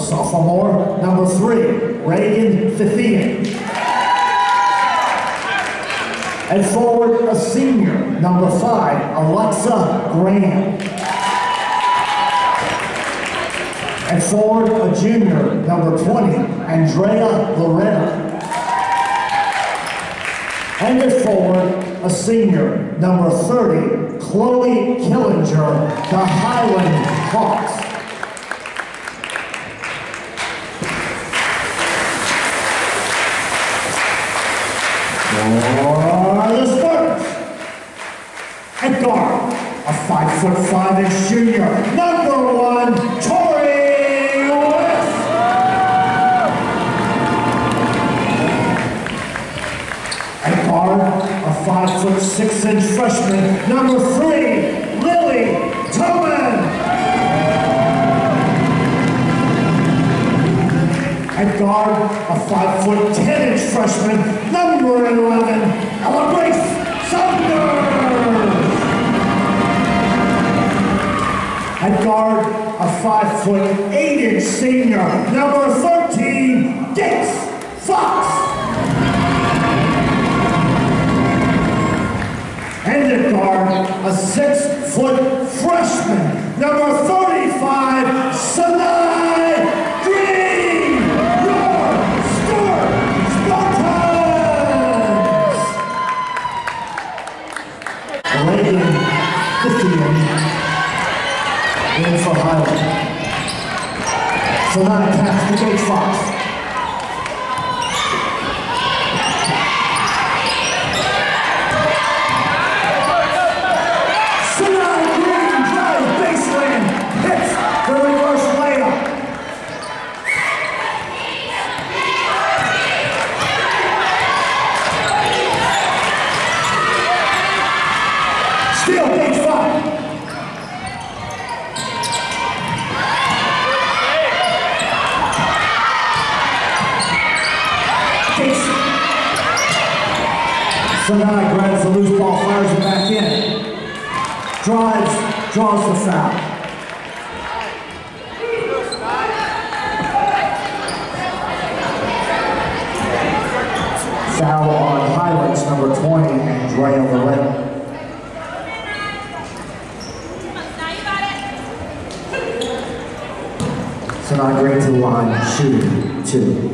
a sophomore, number 3, Reagan Fithian. And forward, a senior, number 5, Alexa Graham. And forward, a junior, number 20, Andrea Loretta. And at forward, a senior, number 30, Chloe Killinger, the Highland Hawks. For the Spartans. At guard, a 5'5" junior, number 1, Tori West. At guard, a 5'6" freshman, number 3, Lily Toman. At guard, a 5'10" freshman, number 11, Ella Grace Saunders. At guard, a 5'8" senior, number 13, Gates Fox. And at guard, a 6' freshman, number 35, Sinai Green, your Steward Spartans. Reagan Fithian in for Highland. Sinai attacks the Gates Fox. Sinai grabs the loose ball, fires it back in. Drives, draws the foul. Foul on Highlands, number 20, Andrea Loretta. Sinai Green to the line, shooting 2.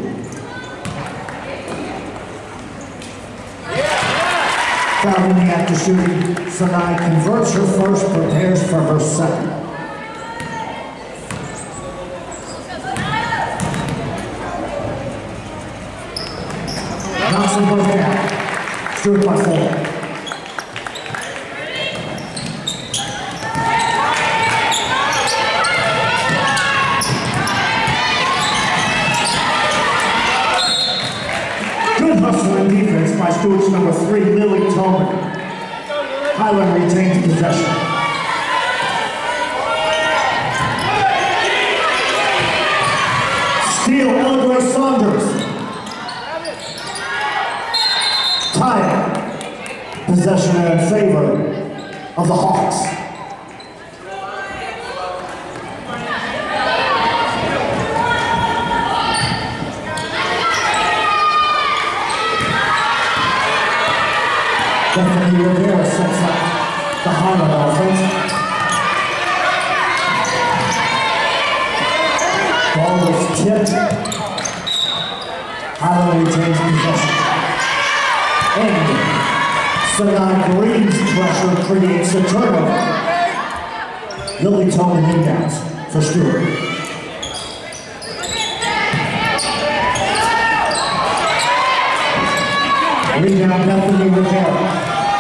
Foul in the act of shooting, Sinai converts her first, prepares for her second. Knocks them both down. Steward by 4. Hustling defense by Stewart's number 3, Lily Tolman. Highland retains possession. Steal, Ella Grace Saunders. Tie possession in favor of the Hawks. Stephanie Rivera sets up the Highland offense. Ball was tipped. Highland retains possession. And Sinai Green's pressure creates a turnover. Lily Tolman inbounds for Stewart. Rebound, Bethany Rivera.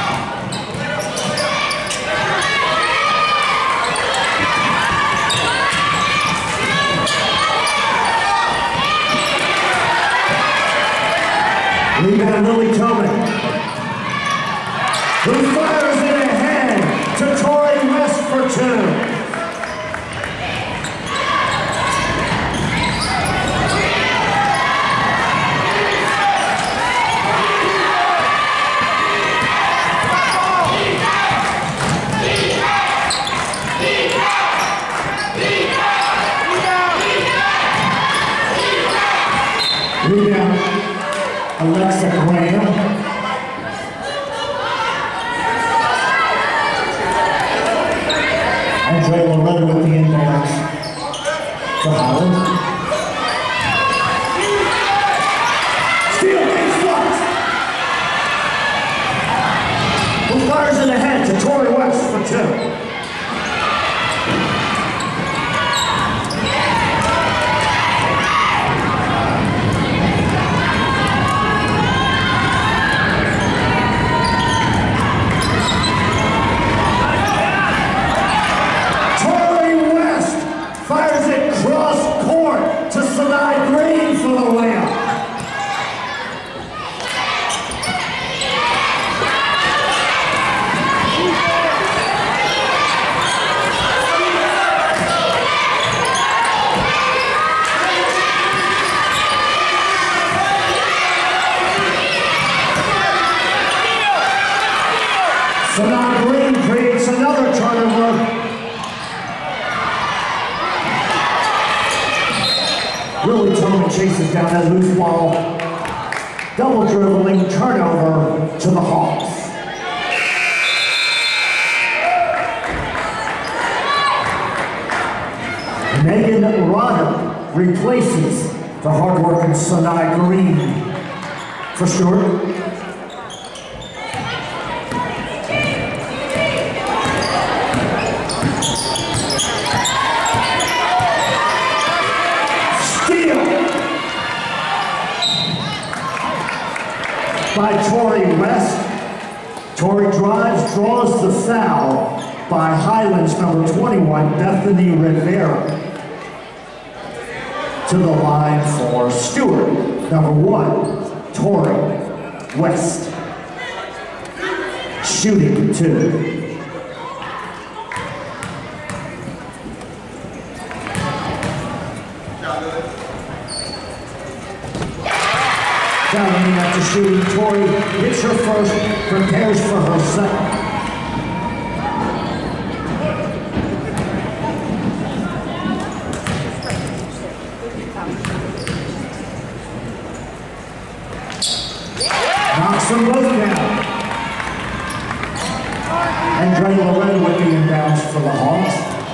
Rebound, Lily Tolman, who fires it ahead to Tori West for 2. Alexa Graham. Andre Loretta with the inbounds for Highland. Steal, Gates blocked. Who fires in the head to Torrey West for 2. So now Green creates another turnover. Willie Tillman chases down that loose ball. Double dribbling turnover to the Hawks. Megan Rodder replaces the hard-working Sanai Green for Stewart. By Torrey West. Torrey drives, draws the foul by Highlands number 21, Bethany Rivera. To the line for Stewart, number 1, Torrey West. Shooting 2. Fouling after shooting, Torrey hits her first, prepares for her second. Knocks them both down. Andre Loretta with the inbounds for the Hawks.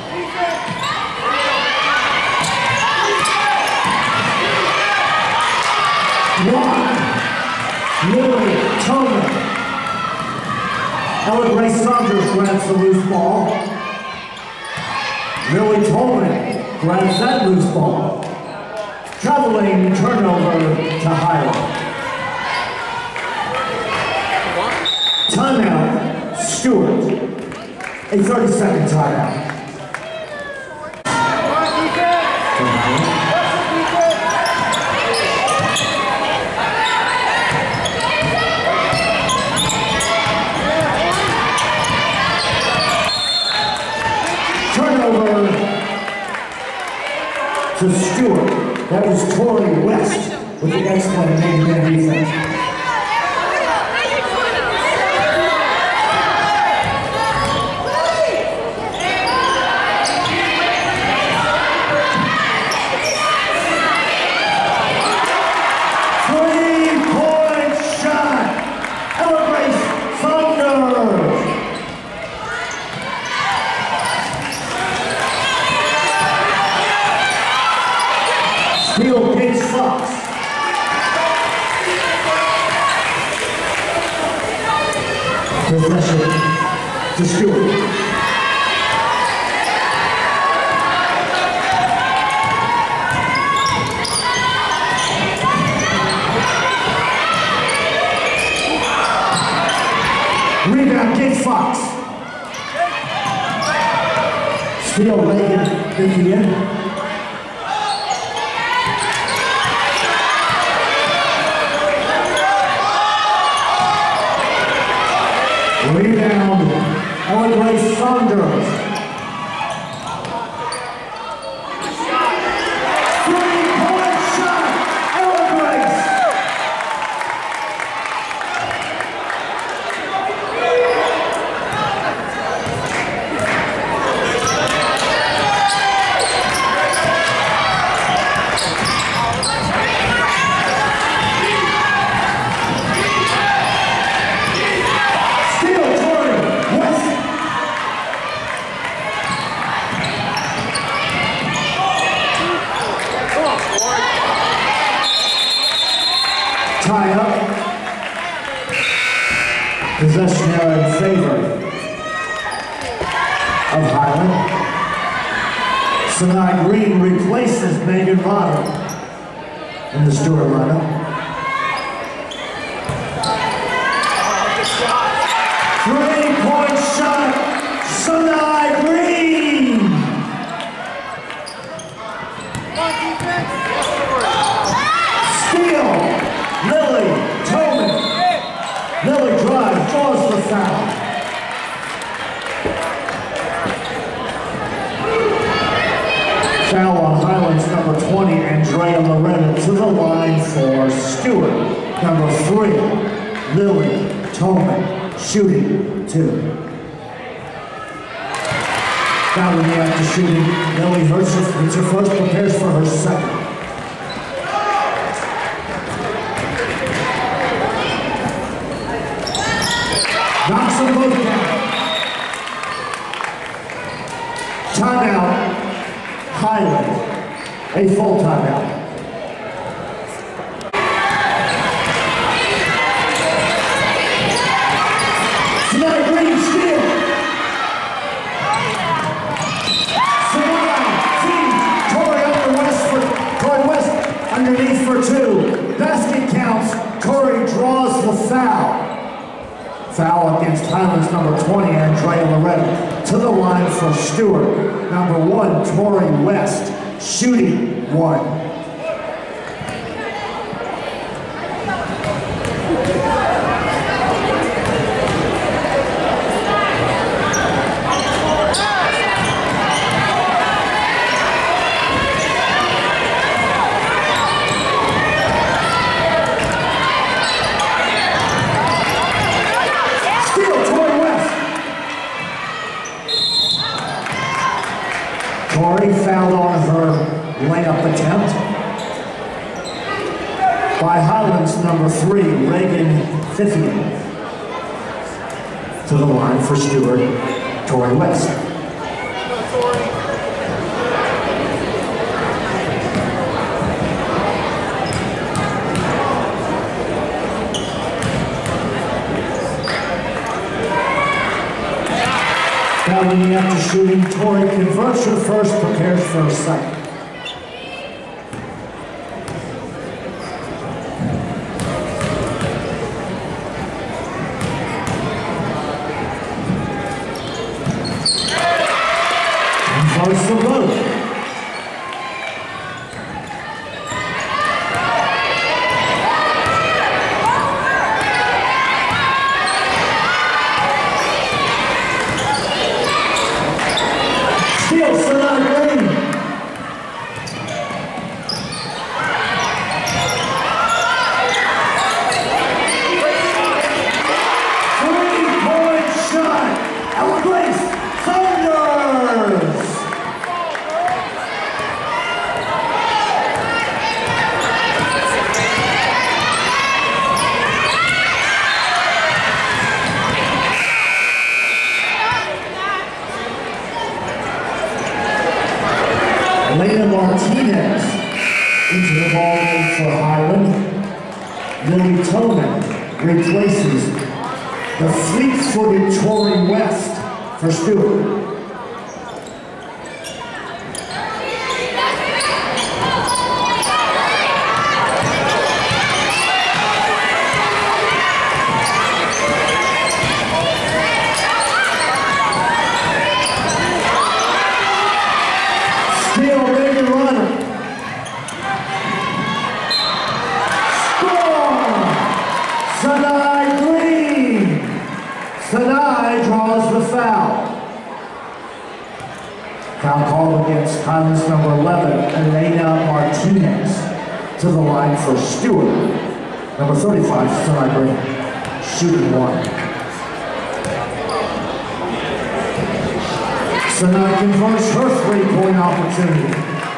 Lily Tillman. Ella Grace Saunders grabs the loose ball. Lily Tillman grabs that loose ball. Traveling turnover to Highland. Timeout, Stewart. A 30-second timeout. To Stewart. That was Torrey West with the excellent man defense. Three-point shot. Ella Grace Saunders. Steal Gates Fox. Possession to Stewart. Rebound, Gates Fox. Steal Megan Vivian. Rebound, Ella Grace Saunders. Three-point shot, Ella Grace. Possession error in favor of Highland. Sanaa Green replaces Megan Rodder in the Steward lineup. Three-point shot, Sanaa Green! Steal, Lily Tobin. Lily drives, draws the foul. Foul on Highlands number 20, Andrea Loretta to the line for Steward. Number 3, Lily Tobin, shooting 2. Foul in the act of shooting. Lily hits her first, prepares for her second. Knocks them both down. Timeout, Highland. A full timeout. Sanaa Green steal. Sanaa feeds Tori West underneath for 2. Basket counts. Corey draws the foul. Foul against Highlands number 20, Andrea Loretta. To the line for Steward. Number 1, Tori West, shooting 1. Tori fouled on her layup attempt by Highlands number 3, Reagan Fithian. To the line for Steward, Tori West. Fouling after shooting, Tori converts her first, prepares for her second. Converts the both. Martinez into the ball game for Highland. Lily Tobin replaces the fleet-footed Tori West for Steward. Sanaa draws the foul. Foul called against Highlands number 11, Elena Martinez. To the line for Steward. Number 35, Sanaa Green, shooting 1. Sanaa converts her three-point opportunity.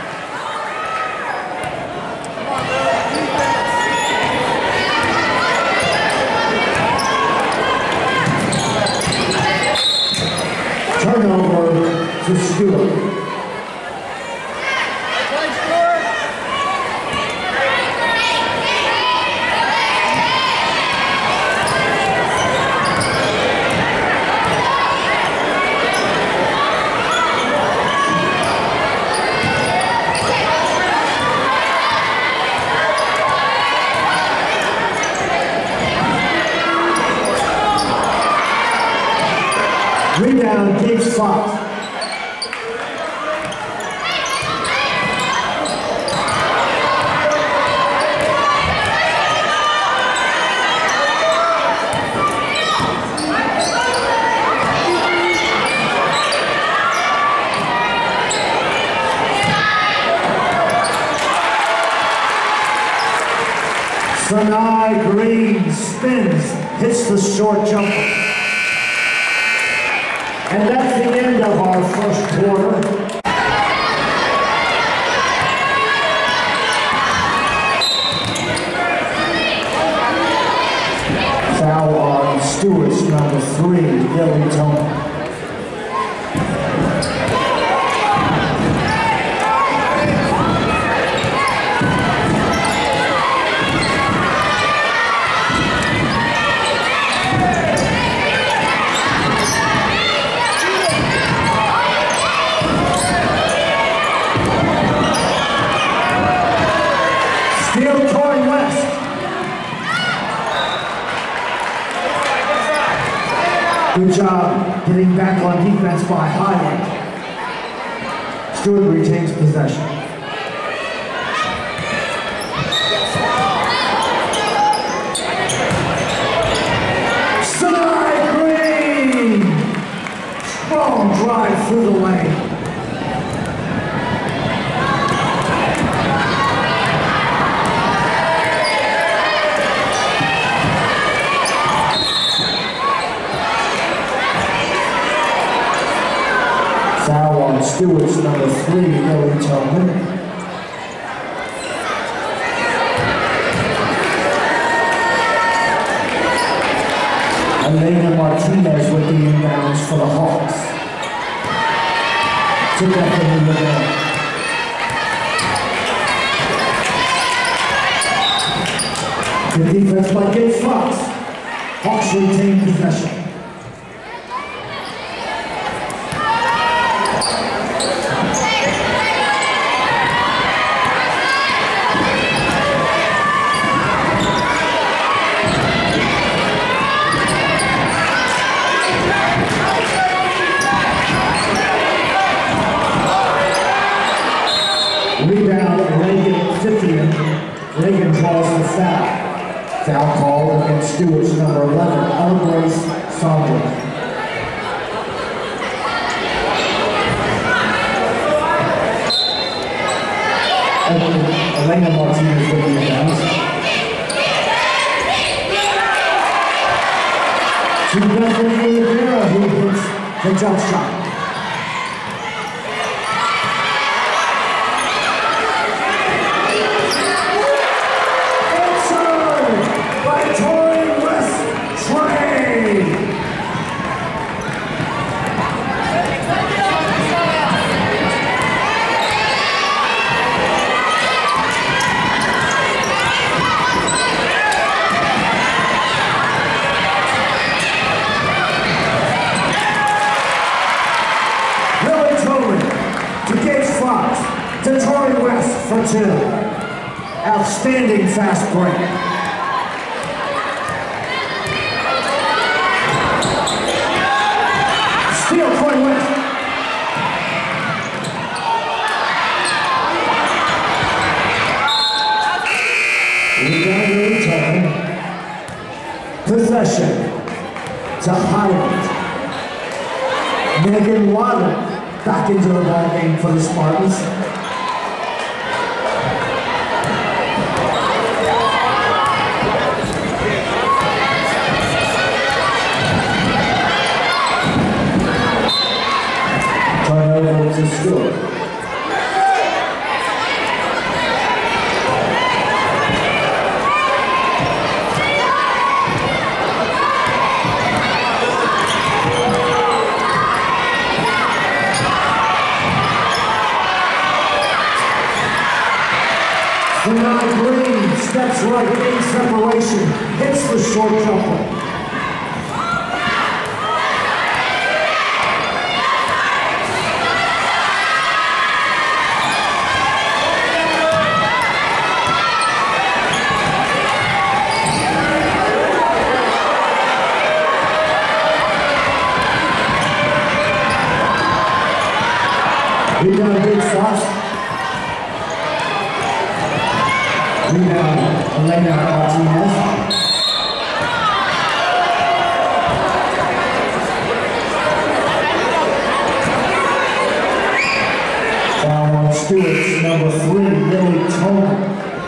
Turnover to Steward. Fox. Sanai Green spins, hits the short jumper. And that's the end of our first quarter. Foul on Stewart's number 3, Billy Tony. Good job getting back on defense by Highland. Steward retains possession. Side Green! Strong drive through the lane. Foul on Stewart's number 3, Billy Tillman. Elena Martinez with the inbounds for the Hawks. Took that from the middle. Good defense by Gates Fox. Hawks retain possession. Rebound, Reagan draws the foul. Foul called against Stewart's number 11, Elgrace Saunders. Elena Martinez with the inbounds. To Bethany Rivera, who hits the jump shot. For 2. Outstanding fast break. Steal, Corey West. Rebound return. Possession to Highland. Megan Water back into the ball game for the Spartans. To Stewart. Sanai Green steps right in separation, hits the short jumper. Rebound, Elena Martinez. Foul on Stewart's number 3, Lily Tolman.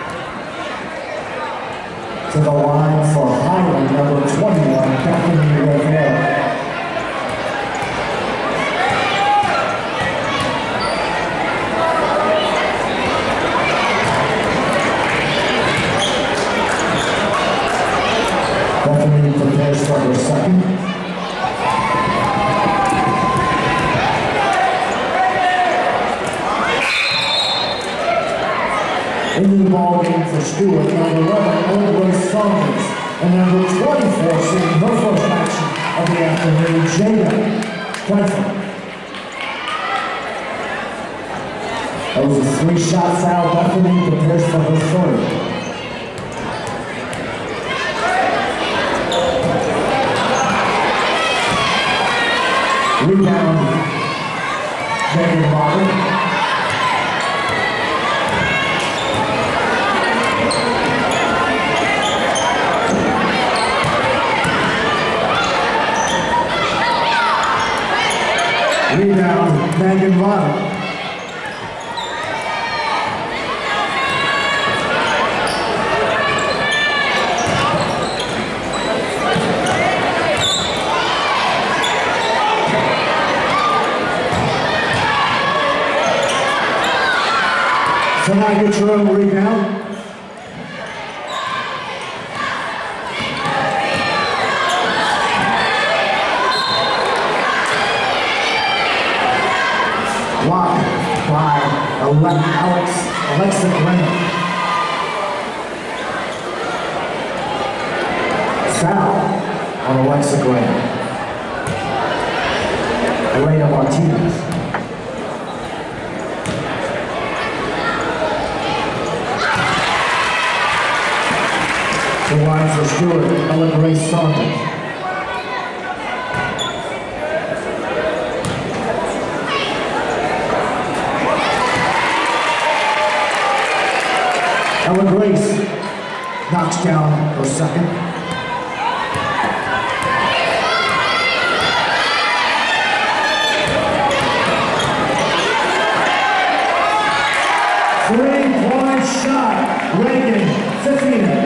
To the line for Highland, number 21, Bethany Rivera. Bethany prepares for her second. In the ball game for Stewart, number 11, Elwood Saunders, and number 24, seeing her first action of the afternoon, Jada Clinton. That was a 3-shot foul. Bethany prepares for her third. Rebound, Megan Robert. Rebound, Megan Robert. So now get your own rebound. Blocked by Alexa Graham. Foul on Alexa Graham. Elena Martinez. The line for Stewart, Ellen Grace Saunders. Ellen Grace knocks down her second. Three-point shot, Reagan Fifina.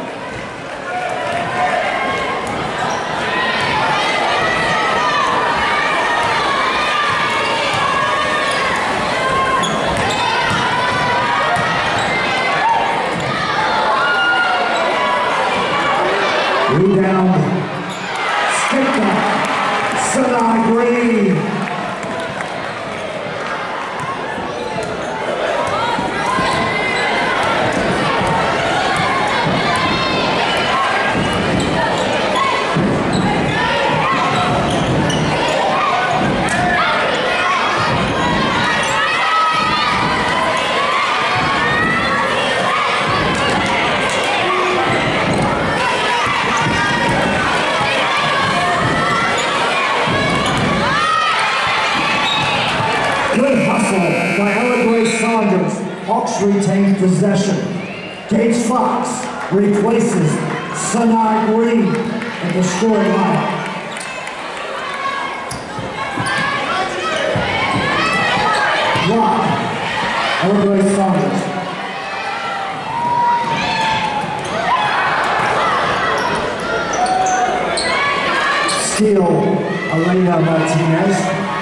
Rebound, Skipper, Sanaa Green. By Ellen Grace Saunders, Hawks retain possession. Gage Fox replaces Sanaa Green at the scoring line. Block, Ellen Grace Saunders. Steal, Elena Martinez.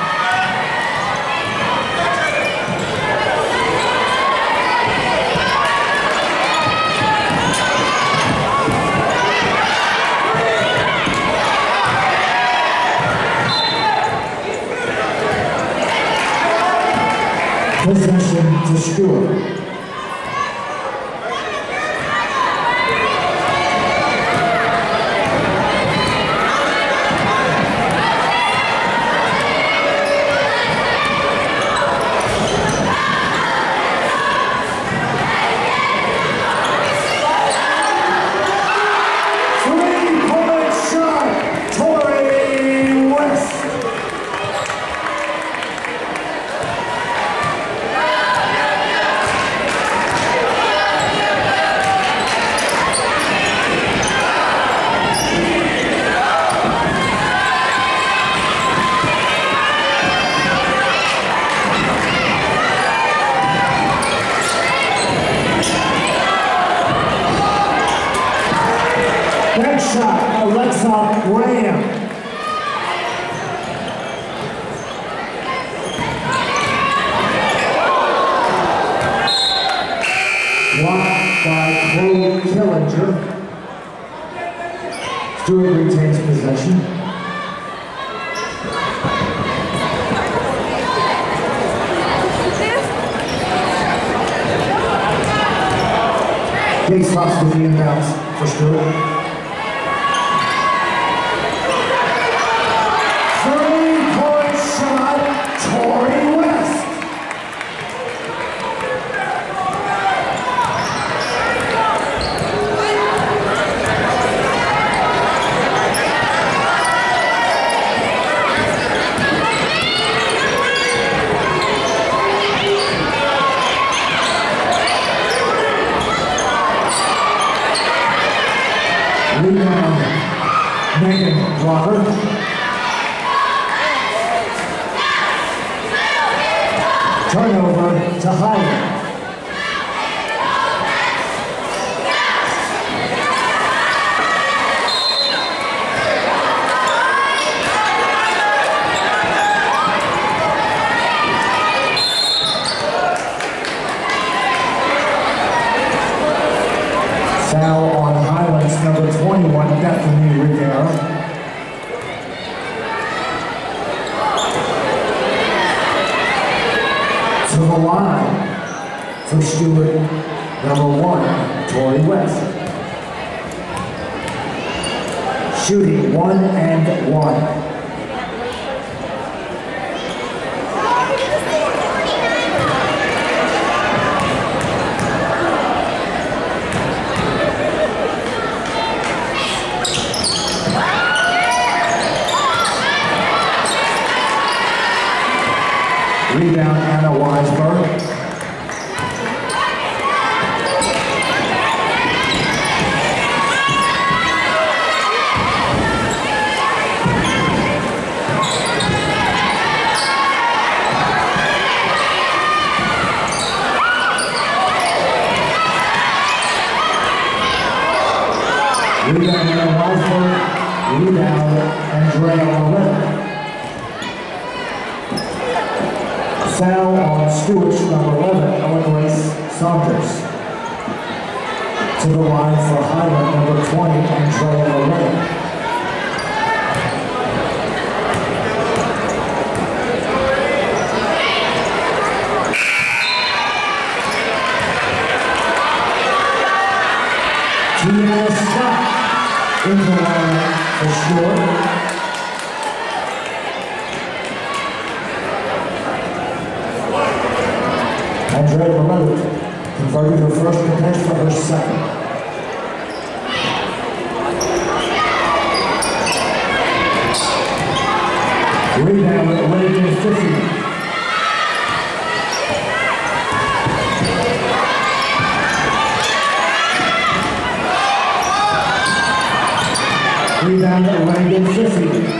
Possession to Stewart. Three-point shot, Tori West. shot, Alexa Graham. Blocked by Chloe Killinger. Steward retains possession. Gates stops with the inbounds for Steward. 3-point shot, Tori West. Rebound, Megan Walker. Turnover to Highland. Foul on Highland's number 21, Bethany Rivera. To the line for Steward, number 1, Tori West. Shooting 1 and 1. Rebound, Anna Weisberg. Rebound, Anna Weisberg. Rebound, Andrea Loretta. Foul on Steward's number 11, Ellen Grace Saunders. To the line for Highland, number 20, Andrea Loretta. Tiana Scott in the line for Steward. Andrea Loretta converted her first attempt for her second. Rebound at Reagan 50. Rebound at Reagan 50.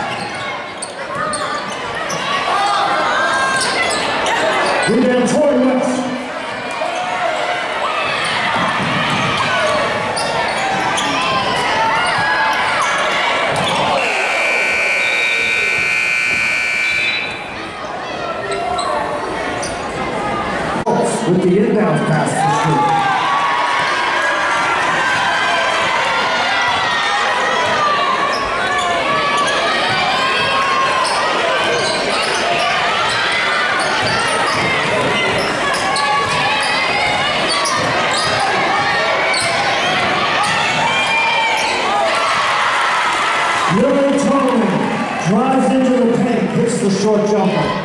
Rebound, Tori West. With the inbound pass to Steward. Lily Tolman drives into the paint, hits the short jumper.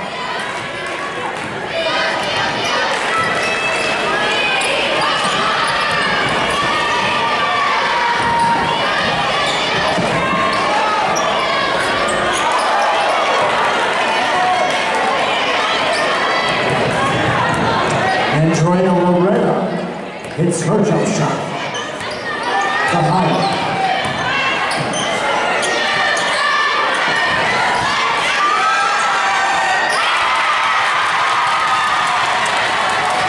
Andrea Loretta hits her jump shot. The Highland.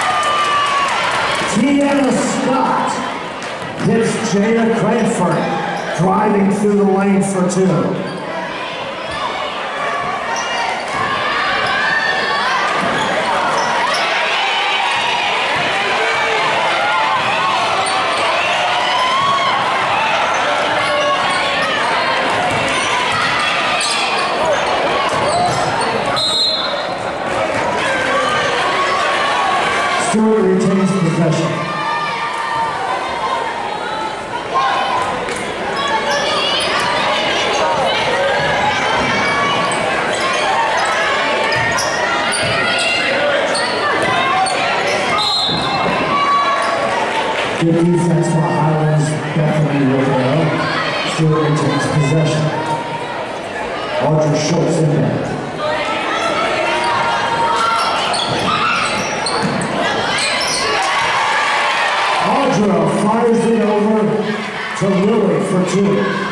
Tiana Scott hits Jada Cranford. driving through the lane for 2. Steward retains possession. Good defense by Highlands, definitely working out. Steward retains possession. Audrey Schultz in there. Fires it over to Lily for 2.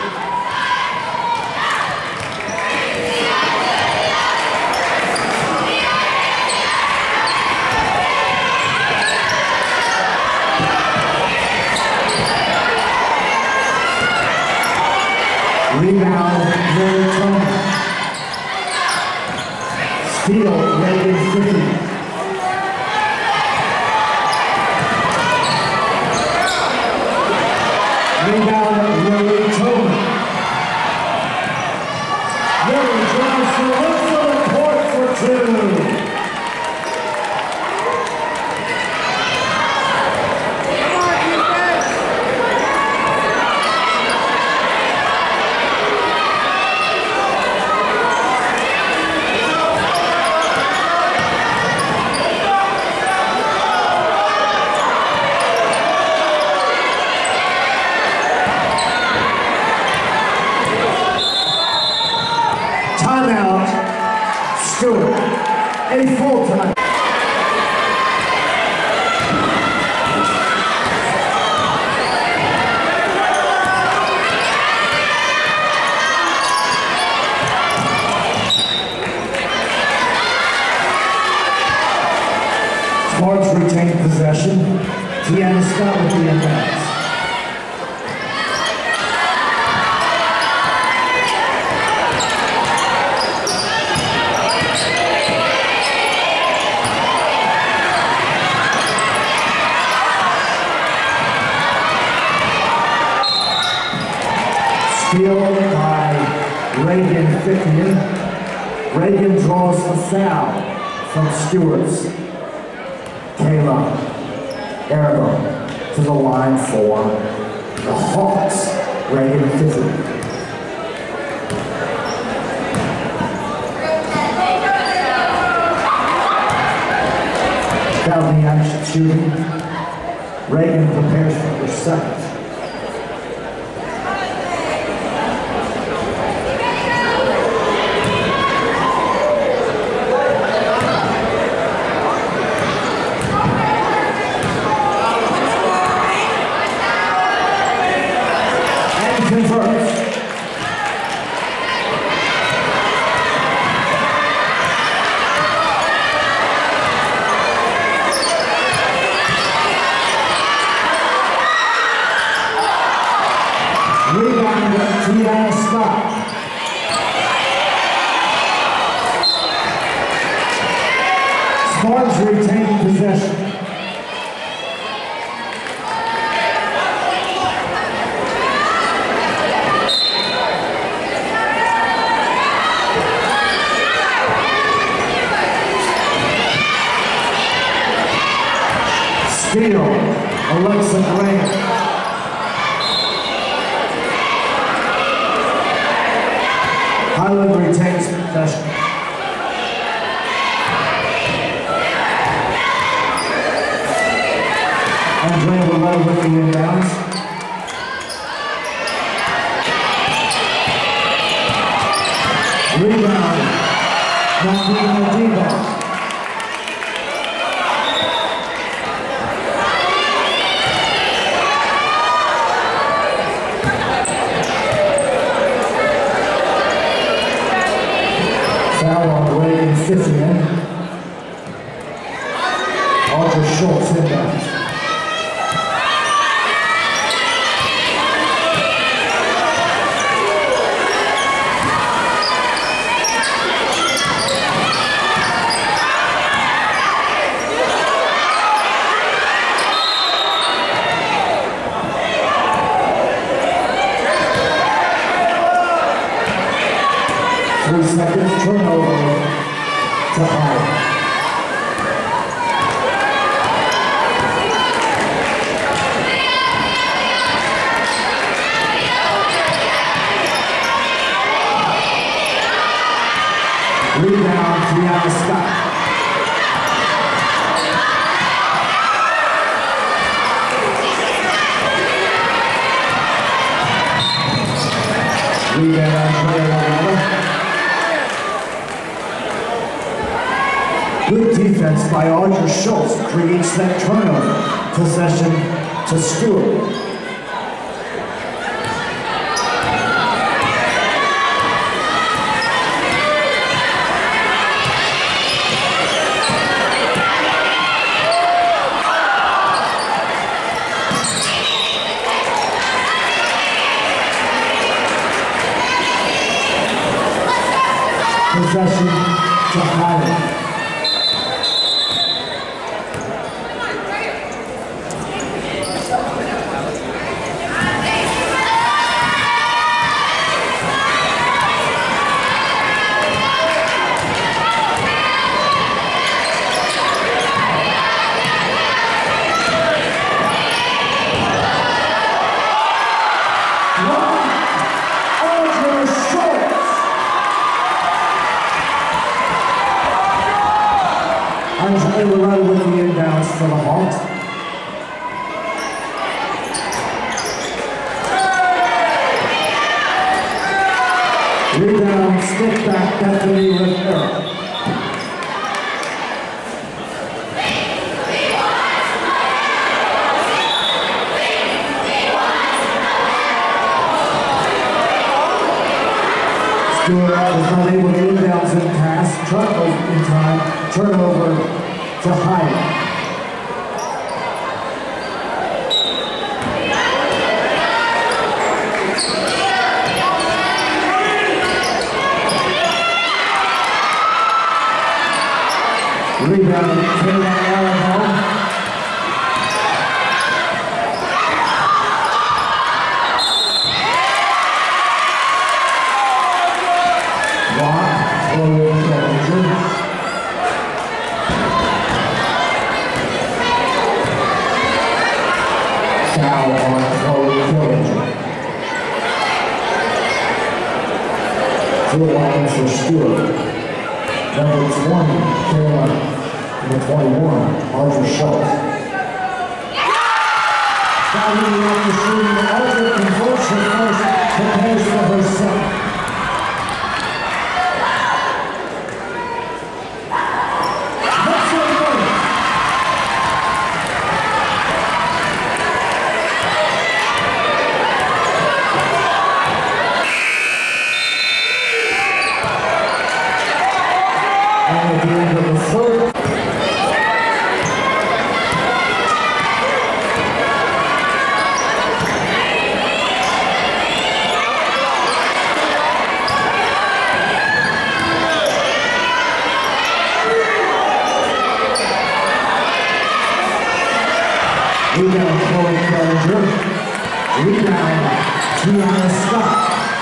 Rebound, Lily Tony. Steal, Reagan 50. Rebound, Lily Tobin. Lily drives to look for the court for 2. Timeout, Steward, a full time. Spartans retain possession. Tiana Scott with the inbounds. Steal by Reagan 50. Reagan draws the foul from Stewards. Kayla Aragon to the line for the Hawks. Reagan 50. Down the action shooting. Reagan prepares for her second. Rebound, Tiana Scott. Spartans retain possession. Steal, Alexa Grant. Highland retains possession. Andrea Willett with the inbounds. Rebound, Navina Diva. Foul on Reagan 50. Audrey Schultz inbounds. 3 seconds, turnover to Highland. Rebound, Deanna Scott. Rebound, good defense by Audra Schultz creates that turnover. Possession to Stewart. Possession to Highland. They were right with the inbounds for the Hawks. Rebound, stick back, Bethany Rivera. Stewart was not able to inbounds and pass, turnover in time, turnover to Highland. Rebound, Taylor Alabama. Block, Chloe Challenger. Foul on Chloe Challenger. 2 lines for Stewart. Number 20, Caroline. Number 21, Arthur Schultz. Fouling out the shooting, Arthur converts her first, prepares for her second. And at the end of the third, rebound, Chloe Challenger. Rebound, Deanna Scott.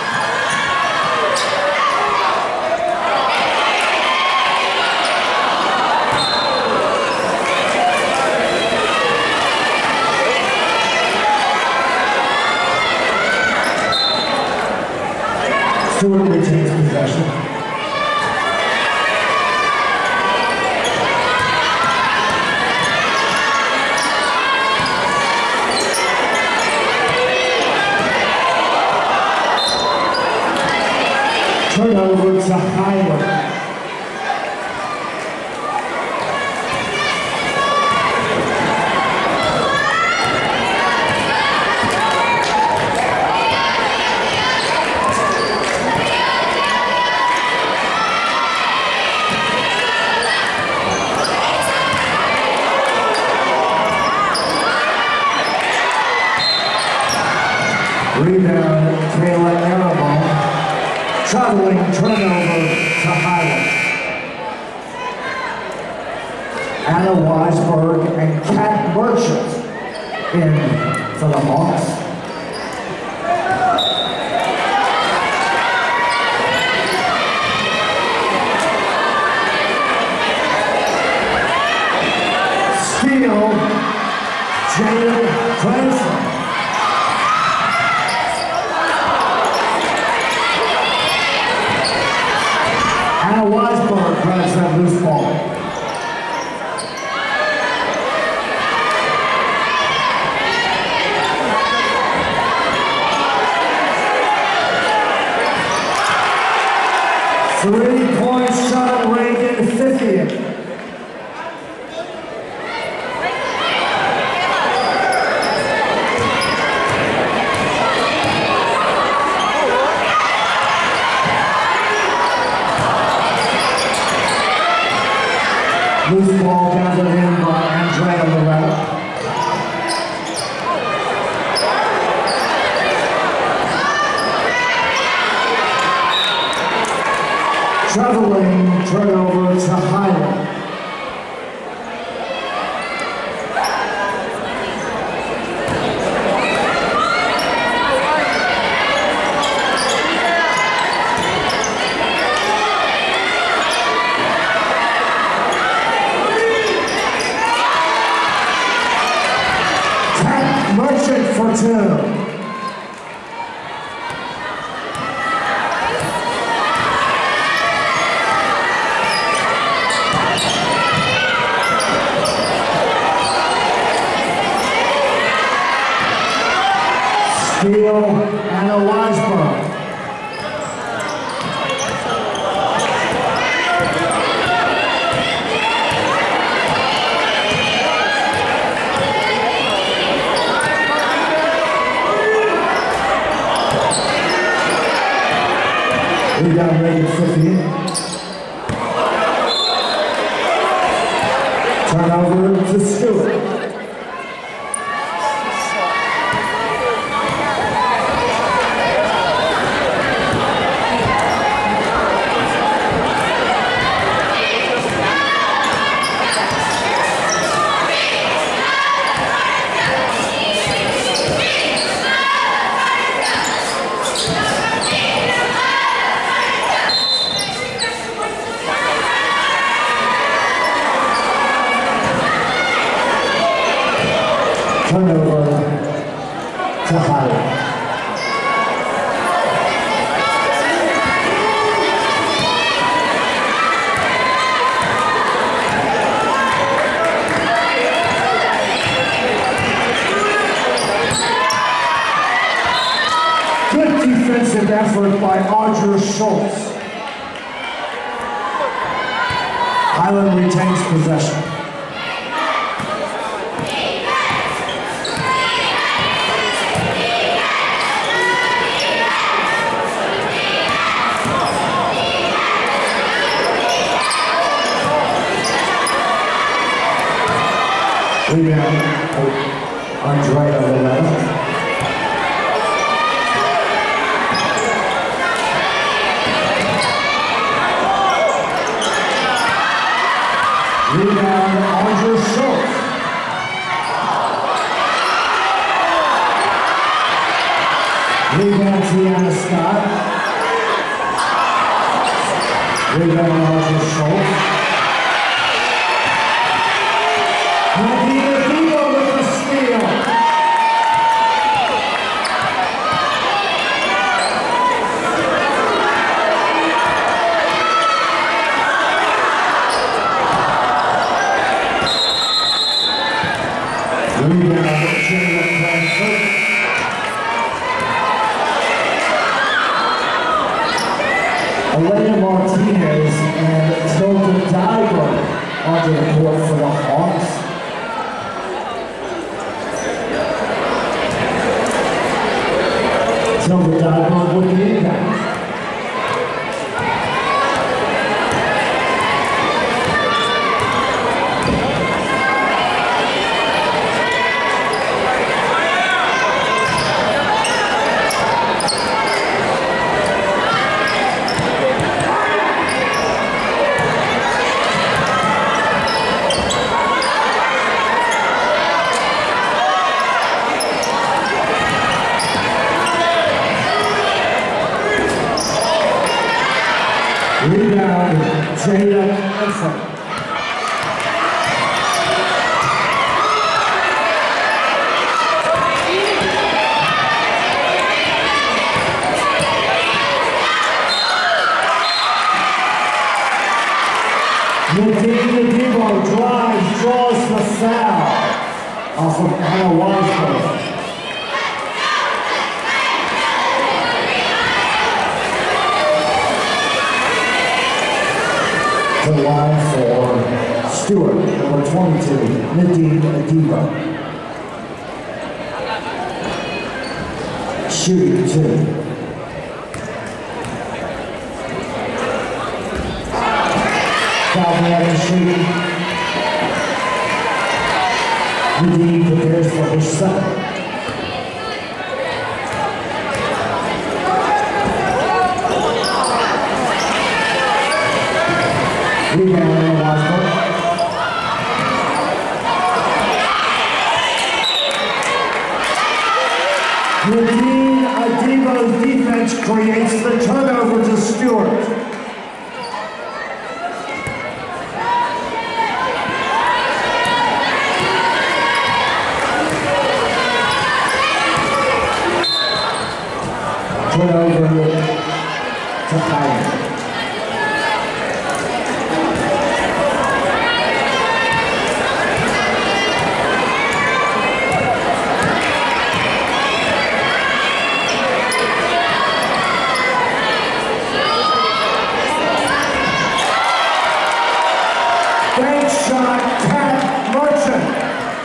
Stewart retains possession. Turnover to Highland. Rebound, Taylor Arabone. Traveling turnover to Highland. Anna Weisberg and Kat Merchant in for the Hawks. Jada Cranston. Anna Weisberg grabs that loose ball. Three-point shot ranked in 50th. Loose ball gathered in by Andrea Loretta. Traveling turnover to Highland. Merchant for two. Steele, Anna Weisberg. We got rated 50. Turnover to Stewart. Turnover to Highland. Good defensive effort by Audra Schultz. Highland retains possession. Rebound, Andrea Loretta. Rebound, Audra Schultz. Rebound, Tiana Scott. Rebound, Audra Schultz. With the steal. Rebound, Jada Cranston. Elena Martinez and Tilda Diver onto the court for the Hawks. Tilda Diver with the impact. Rebound, Jada Cranston. Anna Weisberg. To the line for Steward, number 22, Nadine Adiba. Shooting 2. Foul after shooting. Nadine prepares for her second. Rebound, Weisberg. Nadine Adiba's defense creates the turnover to Stewart. Turnover to Highland. Bank shot, Cat Merchant.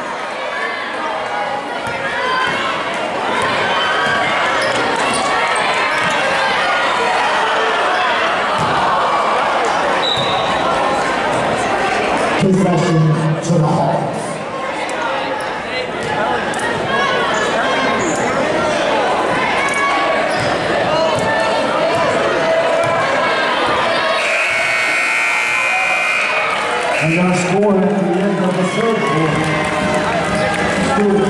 Possession to the Hawks. And now scoring at the end of the third quarter.